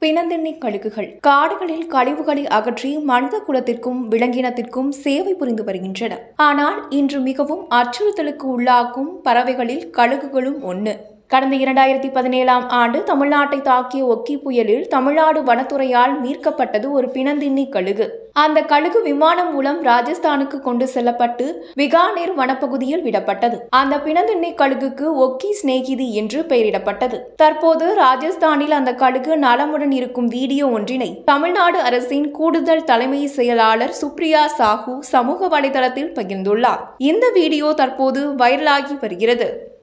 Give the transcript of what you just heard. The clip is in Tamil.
பிணந்தின்னி கழுகுகள் காடுகளில் கழிவுகளை அகற்றி மனித குலத்திற்கும் விலங்கினத்திற்கும் சேவை புரிந்து வருகின்றன. ஆனால் இன்று மிகவும் அச்சுறுத்தலுக்கு உள்ளாக்கும் பறவைகளில் கழுகுகளும் ஒன்று. கடந்த 2017ஆம் ஆண்டு தமிழ்நாட்டை தாக்கிய ஒக்கி புயலில் தமிழ்நாடு வனத்துறையால் மீட்கப்பட்டது ஒரு பிணந்தின்னி கழுகு. அந்த கழுகு விமானம் மூலம் ராஜஸ்தானுக்கு கொண்டு செல்லப்பட்டு பிகானேர் வனப்பகுதியில் விடப்பட்டது. அந்த பிணந்தின்னி கழுகுக்கு ஒக்கி சிநேகிதி என்று பெயரிடப்பட்டது. தற்போது ராஜஸ்தானில் அந்த கழுகு நலமுடன் இருக்கும் வீடியோ ஒன்றினை தமிழ்நாடு அரசின் கூடுதல் தலைமை செயலாளர் சுப்ரியா சாஹூ சமூக வலைதளத்தில் பகிர்ந்துள்ளார். இந்த வீடியோ தற்போது வைரலாகி வருகிறது.